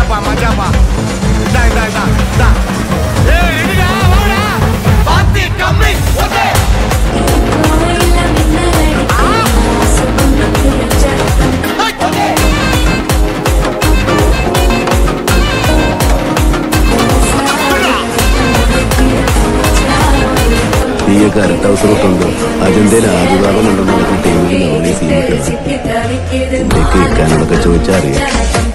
மச்சாப்பா மச்சாப்பா இதா இதா இதா இதா ஏய் ரெடிடா வாடா பாத்தி கம்மி ஓகே ഈ കറക്റ്റ് അവസരമൊക്കെ അതിന്റെ രാജഭാഗം ഉണ്ടെന്ന് നമുക്ക് ടീമിൽ നോളി സീനിക്കണം എന്തൊക്കെ ഇക്കാനൊക്കെ ചോദിച്ചാൽ അറിയാം.